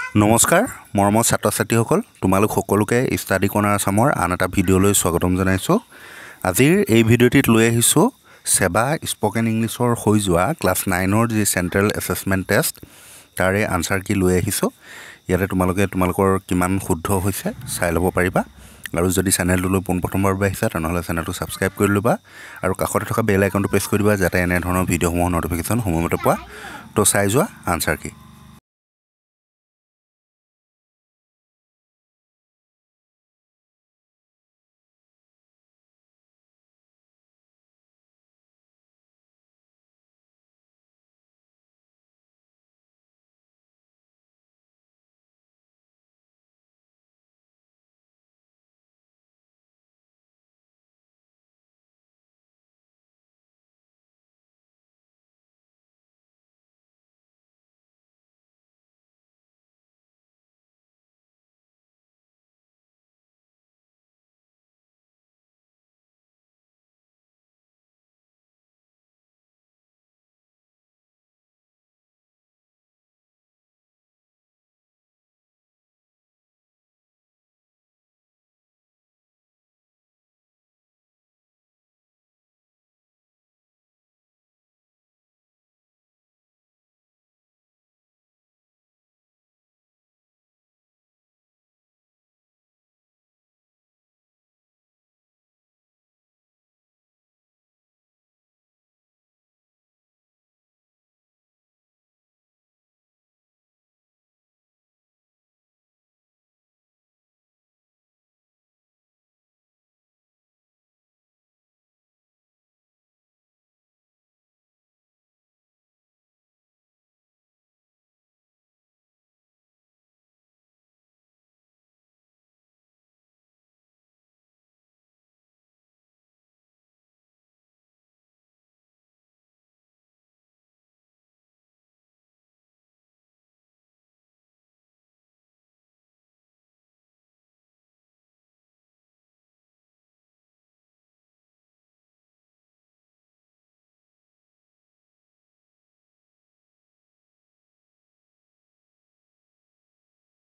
নমস্কাৰ মৰমৰ ছাত্ৰ-ছাত্ৰীসকল তোমালোক সকলোকে ষ্টাডি কৰ্নাৰ আসামৰ আন এটা ভিডিঅ'লৈ স্বাগতম জনাইছোঁ। আজিৰ এই ভিডিঅ'টিত লৈ আহিছোঁ SEBA স্পকেন ইংলিছৰ হৈ যোৱা ক্লাছ 9ৰ যি চেণ্ট্ৰেল এছেছমেণ্ট টেষ্ট তাৰে আনসাৰ কি লৈ আহিছোঁ। ইয়াতে তোমালোকে তোমালোকৰ কিমান শুদ্ধ হৈছে চাই ল'ব পাৰিবা। আৰু যদি চেনেলটোলৈ পোনপ্ৰথমবাৰ আহিছা তেনেহ'লে চেনেলটো ছাবস্ক্ৰাইব কৰি ল'বা আৰু কাষতে থকা বেল আইকনটো প্ৰেছ কৰি দিবা যাতে এনে ধৰণৰ ভিডিঅ'সমূহৰ ন'টিফিকেশ্যন সময়মতে পোৱা। তো চাই যোৱা আনসাৰ কি।